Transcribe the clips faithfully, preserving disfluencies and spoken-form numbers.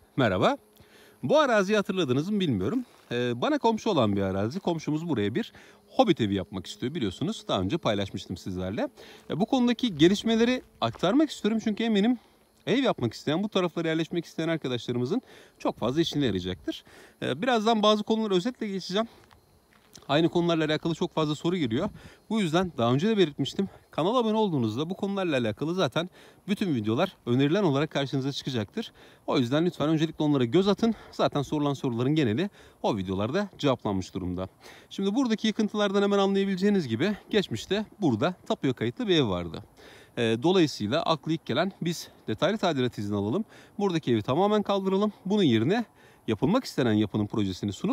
Merhaba. Bu araziyi hatırladınız mı bilmiyorum. Ee, bana komşu olan bir arazi. Komşumuz buraya bir hobbit evi yapmak istiyor biliyorsunuz. Daha önce paylaşmıştım sizlerle. E, bu konudaki gelişmeleri aktarmak istiyorum çünkü eminim ev yapmak isteyen, bu taraflara yerleşmek isteyen arkadaşlarımızın çok fazla işine yarayacaktır. E, birazdan bazı konuları özetle geçeceğim. Aynı konularla alakalı çok fazla soru geliyor. Bu yüzden daha önce de belirtmiştim. Kanala abone olduğunuzda bu konularla alakalı zaten bütün videolar önerilen olarak karşınıza çıkacaktır. O yüzden lütfen öncelikle onlara göz atın. Zaten sorulan soruların geneli o videolarda cevaplanmış durumda. Şimdi buradaki yıkıntılardan hemen anlayabileceğiniz gibi geçmişte burada tapuya kayıtlı bir ev vardı. Dolayısıyla aklı ilk gelen biz detaylı tadilat izni alalım. Buradaki evi tamamen kaldıralım. Bunun yerine yapılmak istenen yapının projesini sunup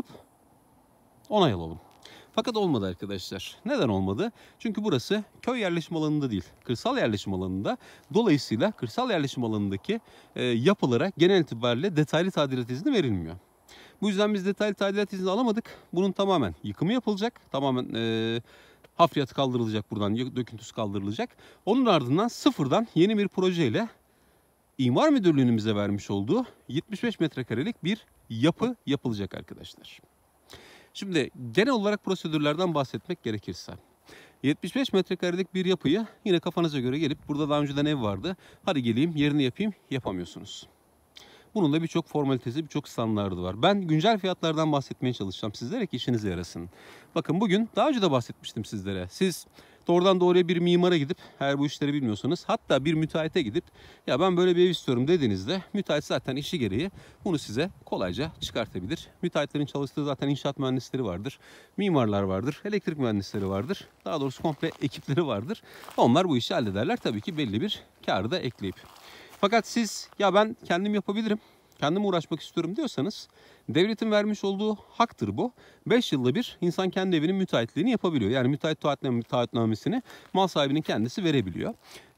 onay alalım. Fakat olmadı arkadaşlar. Neden olmadı? Çünkü burası köy yerleşim alanında değil, kırsal yerleşim alanında. Dolayısıyla kırsal yerleşim alanındaki e, yapılara genel itibariyle detaylı tadilat izni verilmiyor. Bu yüzden biz detaylı tadilat izni alamadık. Bunun tamamen yıkımı yapılacak. Tamamen e, hafriyatı kaldırılacak buradan, döküntüsü kaldırılacak. Onun ardından sıfırdan yeni bir projeyle İmar Müdürlüğü'nün bize vermiş olduğu yetmiş beş metrekarelik bir yapı yapılacak arkadaşlar. Şimdi genel olarak prosedürlerden bahsetmek gerekirse yetmiş beş metrekarelik bir yapıyı yine kafanıza göre gelip burada daha önceden ev vardı. Hadi geleyim yerini yapayım, yapamıyorsunuz. Bunun da birçok formalitesi, birçok standardı var. Ben güncel fiyatlardan bahsetmeye çalışacağım sizlere ki işinize yarasın. Bakın bugün daha önce de bahsetmiştim sizlere. Siz doğrudan doğruya bir mimara gidip, eğer bu işleri bilmiyorsanız, hatta bir müteahhite gidip ya ben böyle bir ev istiyorum dediğinizde müteahhit zaten işi gereği bunu size kolayca çıkartabilir. Müteahhitlerin çalıştığı zaten inşaat mühendisleri vardır, mimarlar vardır, elektrik mühendisleri vardır. Daha doğrusu komple ekipleri vardır. Onlar bu işi hallederler tabii ki belli bir kârı da ekleyip. Fakat siz ya ben kendim yapabilirim, kendim uğraşmak istiyorum diyorsanız devletin vermiş olduğu haktır bu. beş yılda bir insan kendi evinin müteahhitliğini yapabiliyor. Yani müteahhit taahhütnamesini mal sahibinin kendisi verebiliyor.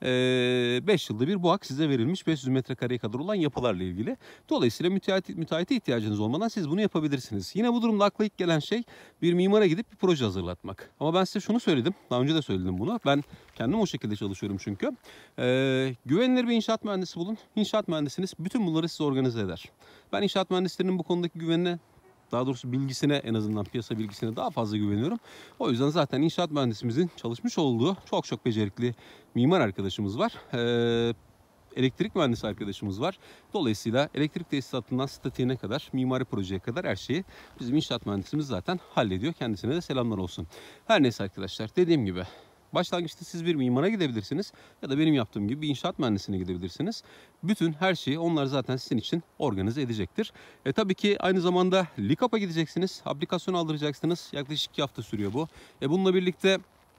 beş yılda bir bu hak size verilmiş beş yüz metrekareye kadar olan yapılarla ilgili. Dolayısıyla müteahhit, müteahhite ihtiyacınız olmadan siz bunu yapabilirsiniz. Yine bu durumda akla ilk gelen şey bir mimara gidip bir proje hazırlatmak. Ama ben size şunu söyledim. Daha önce de söyledim bunu. Ben kendim o şekilde çalışıyorum çünkü. Ee, güvenilir bir inşaat mühendisi bulun. İnşaat mühendisiniz bütün bunları size organize eder. Ben inşaat mühendislerinin bu konudaki güvenine, daha doğrusu bilgisine, en azından piyasa bilgisine daha fazla güveniyorum. O yüzden zaten inşaat mühendisimizin çalışmış olduğu çok çok becerikli mimar arkadaşımız var. Ee, elektrik mühendisi arkadaşımız var. Dolayısıyla elektrik tesisatından statiğine kadar, mimari projeye kadar her şeyi bizim inşaat mühendisimiz zaten hallediyor. Kendisine de selamlar olsun. Her neyse arkadaşlar, dediğim gibi başlangıçta siz bir mimara gidebilirsiniz ya da benim yaptığım gibi bir inşaat mühendisine gidebilirsiniz. Bütün her şeyi onlar zaten sizin için organize edecektir. E, tabii ki aynı zamanda LİKAP'a gideceksiniz. Aplikasyon aldıracaksınız. Yaklaşık iki hafta sürüyor bu. E, bununla birlikte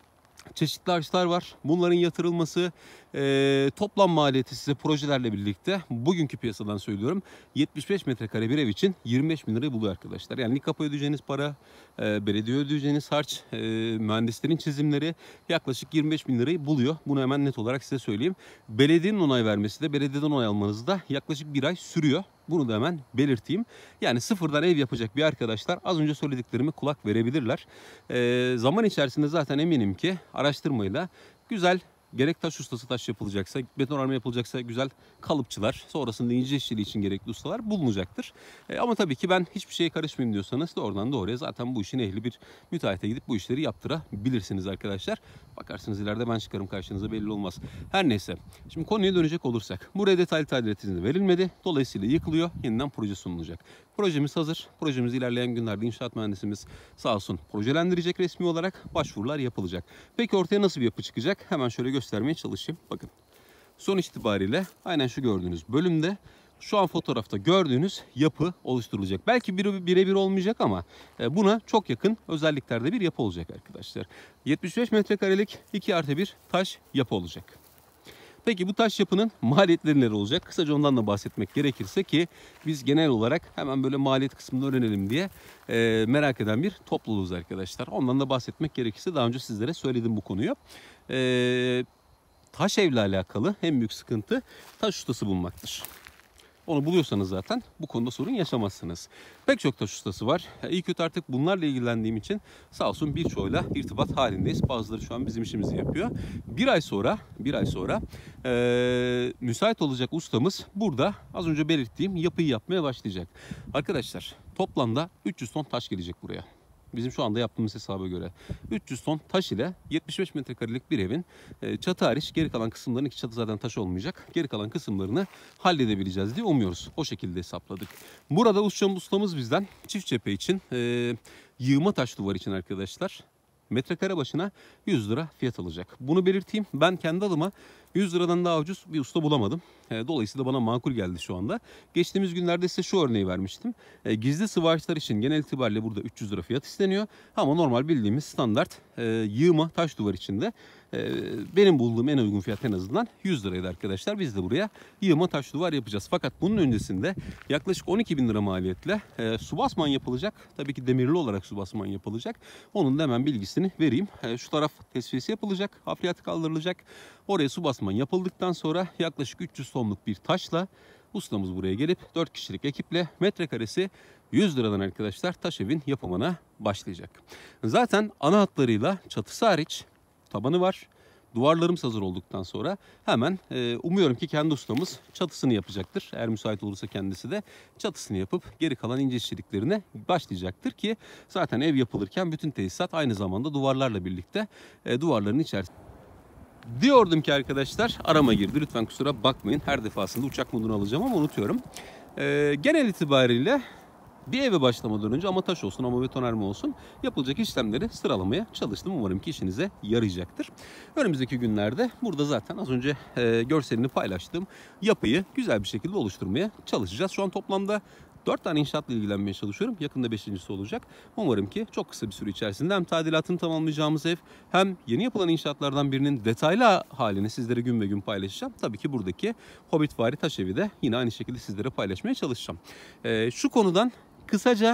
çeşitli harçlar var. Bunların yatırılması, e, toplam maliyeti size projelerle birlikte bugünkü piyasadan söylüyorum yetmiş beş metrekare bir ev için yirmi beş bin lirayı buluyor arkadaşlar. Yani LİKAP'a ödeyeceğiniz para, e, belediye ödeyeceğiniz harç, e, mühendislerin çizimleri yaklaşık yirmi beş bin lirayı buluyor. Bunu hemen net olarak size söyleyeyim. Belediyenin onay vermesi de, belediyeden onay almanız da yaklaşık bir ay sürüyor. Bunu da hemen belirteyim. Yani sıfırdan ev yapacak bir arkadaşlar az önce söylediklerime kulak verebilirler. E, zaman içerisinde zaten eminim ki araştırmayla güzel, gerek taş ustası taş yapılacaksa, betonarme yapılacaksa güzel kalıpçılar, sonrasında ince işçiliği için gerekli ustalar bulunacaktır. E, ama tabii ki ben hiçbir şeye karışmayayım diyorsanız doğrudan doğruya zaten bu işin ehli bir müteahhite gidip bu işleri yaptırabilirsiniz arkadaşlar. Bakarsınız ileride ben çıkarım karşınıza, belli olmaz. Her neyse. Şimdi konuya dönecek olursak. Buraya detaylı tadilat izni verilmedi. Dolayısıyla yıkılıyor. Yeniden proje sunulacak. Projemiz hazır. Projemiz ilerleyen günlerde inşaat mühendisimiz sağ olsun projelendirecek resmi olarak. Başvurular yapılacak. Peki ortaya nasıl bir yapı çıkacak? Hemen şöyle göstermeye çalışayım. Bakın. Sonuç itibariyle aynen şu gördüğünüz bölümde şu an fotoğrafta gördüğünüz yapı oluşturulacak. Belki birebir olmayacak ama buna çok yakın özelliklerde bir yapı olacak arkadaşlar. yetmiş beş metrekarelik iki artı bir taş yapı olacak. Peki bu taş yapının maliyetleri neler olacak? Kısaca ondan da bahsetmek gerekirse ki biz genel olarak hemen böyle maliyet kısmını öğrenelim diye e, merak eden bir topluluğuz arkadaşlar. Ondan da bahsetmek gerekirse daha önce sizlere söyledim bu konuyu. E, taş evle alakalı en büyük sıkıntı taş ustası bulmaktır. Onu buluyorsanız zaten bu konuda sorun yaşamazsınız. Pek çok taş ustası var. İyi kötü artık bunlarla ilgilendiğim için sağ olsun birçoğuyla irtibat halindeyiz. Bazıları şu an bizim işimizi yapıyor. Bir ay sonra, bir ay sonra ee, müsait olacak ustamız burada az önce belirttiğim yapıyı yapmaya başlayacak. Arkadaşlar toplamda üç yüz ton taş gelecek buraya. Bizim şu anda yaptığımız hesaba göre üç yüz ton taş ile yetmiş beş metrekarelik bir evin çatı hariç geri kalan kısımların, ki çatı zaten taş olmayacak, geri kalan kısımlarını halledebileceğiz diye umuyoruz. O şekilde hesapladık. Burada ustamız, ustamız bizden çift cephe için, e, yığma taş duvar için arkadaşlar metrekare başına yüz lira fiyat alacak. Bunu belirteyim. Ben kendi adıma yüz liradan daha ucuz bir usta bulamadım. Dolayısıyla bana makul geldi şu anda. Geçtiğimiz günlerde size şu örneği vermiştim. Gizli sıvaçlar için genel itibariyle burada üç yüz lira fiyat isteniyor. Ama normal bildiğimiz standart yığma taş duvar için de benim bulduğum en uygun fiyat en azından yüz liraydı arkadaşlar. Biz de buraya yığma taş duvar yapacağız. Fakat bunun öncesinde yaklaşık on iki bin lira maliyetle su basman yapılacak. Tabii ki demirli olarak su basman yapılacak. Onun da hemen bilgisini vereyim. Şu taraf tesviyesi yapılacak. Hafriyatı kaldırılacak. Oraya su basman yapıldıktan sonra yaklaşık üç yüz tonluk bir taşla ustamız buraya gelip dört kişilik ekiple metrekaresi yüz liradan arkadaşlar taş evin yapımına başlayacak. Zaten ana hatlarıyla çatısı hariç tabanı var. Duvarlarımız hazır olduktan sonra hemen e, umuyorum ki kendi ustamız çatısını yapacaktır. Eğer müsait olursa kendisi de çatısını yapıp geri kalan ince işçiliklerine başlayacaktır ki zaten ev yapılırken bütün tesisat aynı zamanda duvarlarla birlikte e, duvarların içerisinde. Diyordum ki arkadaşlar arama girdi. Lütfen kusura bakmayın. Her defasında uçak modunu alacağım ama unutuyorum. Ee, genel itibariyle bir eve başlamadan önce ama taş olsun ama betonarme olsun yapılacak işlemleri sıralamaya çalıştım. Umarım ki işinize yarayacaktır. Önümüzdeki günlerde burada zaten az önce e, görselini paylaştığım yapıyı güzel bir şekilde oluşturmaya çalışacağız. Şu an toplamda dört tane inşaatla ilgilenmeye çalışıyorum. Yakında beşincisi olacak. Umarım ki çok kısa bir süre içerisinde hem tadilatını tamamlayacağımız ev hem yeni yapılan inşaatlardan birinin detaylı halini sizlere gün be gün paylaşacağım. Tabii ki buradaki Hobbitvari taş evi de yine aynı şekilde sizlere paylaşmaya çalışacağım. Ee, şu konudan kısaca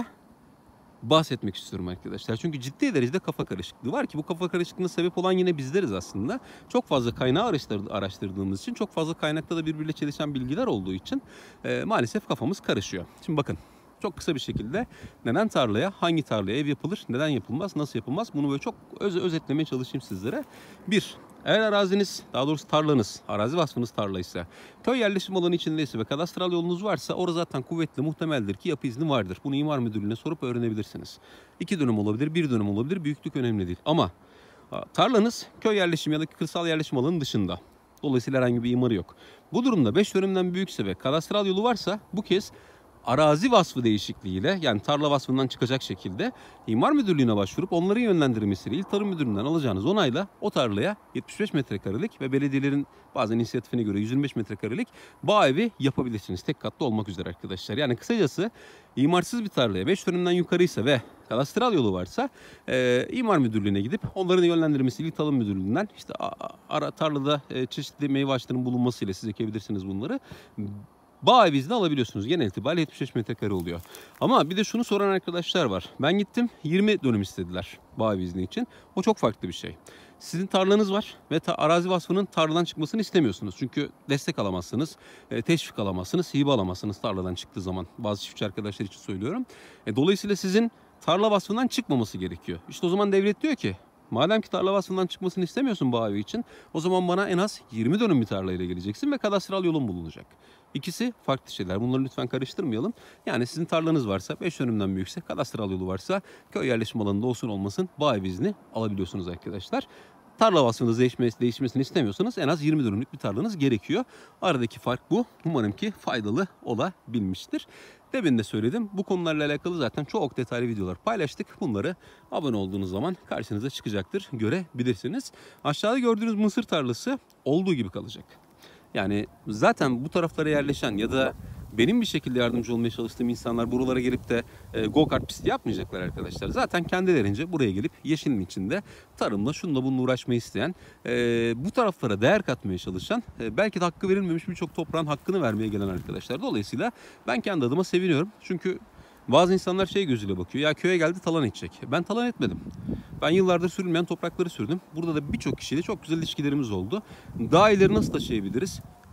bahsetmek istiyorum arkadaşlar. Çünkü ciddi derecede kafa karışıklığı var ki bu kafa karışıklığına sebep olan yine bizleriz aslında. Çok fazla kaynağı araştırdığımız için, çok fazla kaynakta da birbiriyle çelişen bilgiler olduğu için e, maalesef kafamız karışıyor. Şimdi bakın çok kısa bir şekilde neden tarlaya, hangi tarlaya ev yapılır, neden yapılmaz, nasıl yapılmaz bunu böyle çok öz özetlemeye çalışayım sizlere. Bir, eğer araziniz, daha doğrusu tarlanız, arazi vasfınız tarlaysa, köy yerleşim alanı içindeyse ve kadastral yolunuz varsa orada zaten kuvvetli muhtemeldir ki yapı izni vardır. Bunu imar müdürlüğüne sorup öğrenebilirsiniz. İki dönüm olabilir, bir dönüm olabilir, büyüklük önemli değil. Ama tarlanız köy yerleşim ya da kırsal yerleşim alanının dışında. Dolayısıyla herhangi bir imarı yok. Bu durumda beş dönümden büyükse ve kadastral yolu varsa bu kez arazi vasfı değişikliğiyle, yani tarla vasfından çıkacak şekilde imar müdürlüğüne başvurup onların yönlendirmesiyle il tarım müdürlüğünden alacağınız onayla o tarlaya yetmiş beş metrekarelik ve belediyelerin bazen inisiyatifine göre yüz yirmi beş metrekarelik bağ evi yapabilirsiniz. Tek katlı olmak üzere arkadaşlar. Yani kısacası imarsız bir tarlaya beş dönümden yukarıysa ve kadastral yolu varsa e, imar müdürlüğüne gidip onların yönlendirmesiyle il tarım müdürlüğünden işte ara tarlada e, çeşitli meyve ağaçlarının bulunmasıyla siz ekebilirsiniz bunları. Bağ ev izni alabiliyorsunuz. Genel itibariyle yetmiş beş metrekare oluyor. Ama bir de şunu soran arkadaşlar var. Ben gittim yirmi dönüm istediler bağ ev izni için. O çok farklı bir şey. Sizin tarlanız var ve ta arazi vasfının tarladan çıkmasını istemiyorsunuz. Çünkü destek alamazsınız, e, teşvik alamazsınız, hibe alamazsınız tarladan çıktığı zaman. Bazı çiftçi arkadaşlar için söylüyorum. E, dolayısıyla sizin tarla vasfından çıkmaması gerekiyor. İşte o zaman devlet diyor ki madem ki tarla vasfından çıkmasını istemiyorsun bu evi için, o zaman bana en az yirmi dönüm bir tarlayla geleceksin ve kadastral yolun bulunacak. İkisi farklı şeyler. Bunları lütfen karıştırmayalım. Yani sizin tarlanız varsa, beş dönümden büyükse, kadastral yolu varsa köy yerleşim alanında olsun olmasın bağ ev izni alabiliyorsunuz arkadaşlar. Tarla vasfınız değişmesi, değişmesini istemiyorsanız en az yirmi dönümlük bir tarlanız gerekiyor. Aradaki fark bu. Umarım ki faydalı olabilmiştir. Demin de söyledim. Bu konularla alakalı zaten çok detaylı videolar paylaştık. Bunları abone olduğunuz zaman karşınıza çıkacaktır. Görebilirsiniz. Aşağıda gördüğünüz mısır tarlası olduğu gibi kalacak. Yani zaten bu taraflara yerleşen ya da benim bir şekilde yardımcı olmaya çalıştığım insanlar buralara gelip de e, go-kart pisti yapmayacaklar arkadaşlar. Zaten kendilerince buraya gelip yeşilin içinde tarımla şunla bununla uğraşmayı isteyen, e, bu taraflara değer katmaya çalışan, e, belki de hakkı verilmemiş birçok toprağın hakkını vermeye gelen arkadaşlar. Dolayısıyla ben kendi adıma seviniyorum. Çünkü bazı insanlar şey gözüyle bakıyor. Ya köye geldi talan edecek. Ben talan etmedim. Ben yıllardır sürülmeyen toprakları sürdüm. Burada da birçok kişiyle çok güzel ilişkilerimiz oldu. Daha ileri nasıl taşıyabiliriz?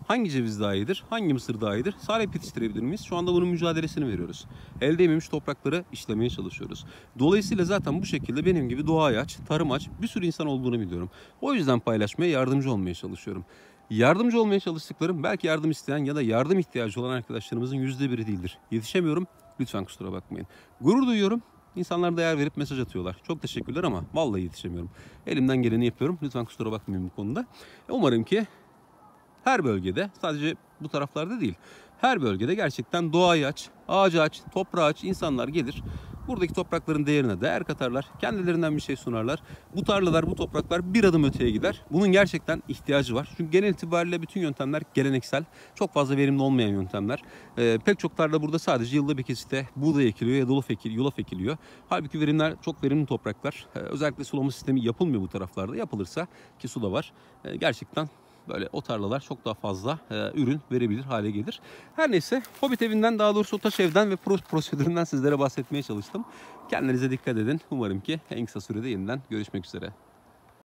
Hangi ceviz daha iyidir? Hangi mısır daha iyidir? Salep yetiştirebilir miyiz? Şu anda bunun mücadelesini veriyoruz. Elde edilmemiş toprakları işlemeye çalışıyoruz. Dolayısıyla zaten bu şekilde benim gibi doğaya aç, tarım aç bir sürü insan olduğunu biliyorum. O yüzden paylaşmaya, yardımcı olmaya çalışıyorum. Yardımcı olmaya çalıştıklarım belki yardım isteyen ya da yardım ihtiyacı olan arkadaşlarımızın yüzde biri değildir. Yetişemiyorum. Lütfen kusura bakmayın. Gurur duyuyorum. İnsanlar değer verip mesaj atıyorlar. Çok teşekkürler ama vallahi yetişemiyorum. Elimden geleni yapıyorum. Lütfen kusura bakmayın bu konuda. Umarım ki her bölgede, sadece bu taraflarda değil, her bölgede gerçekten doğayı aç, ağacı aç, toprağı aç, insanlar gelir. Buradaki toprakların değerine değer katarlar. Kendilerinden bir şey sunarlar. Bu tarlalar, bu topraklar bir adım öteye gider. Bunun gerçekten ihtiyacı var. Çünkü genel itibariyle bütün yöntemler geleneksel. Çok fazla verimli olmayan yöntemler. Ee, pek çok tarla burada sadece yılda bir kesitte buğday ekiliyor ya da yulaf ekiliyor. Yulaf ekiliyor. Halbuki verimler çok verimli topraklar. Ee, özellikle sulama sistemi yapılmıyor bu taraflarda. Yapılırsa, ki su da var, ee, gerçekten böyle o tarlalar çok daha fazla e, ürün verebilir hale gelir. Her neyse, Hobbit evinden, daha doğrusu Otaş evden ve prosedüründen sizlere bahsetmeye çalıştım. Kendinize dikkat edin. Umarım ki en kısa sürede yeniden görüşmek üzere.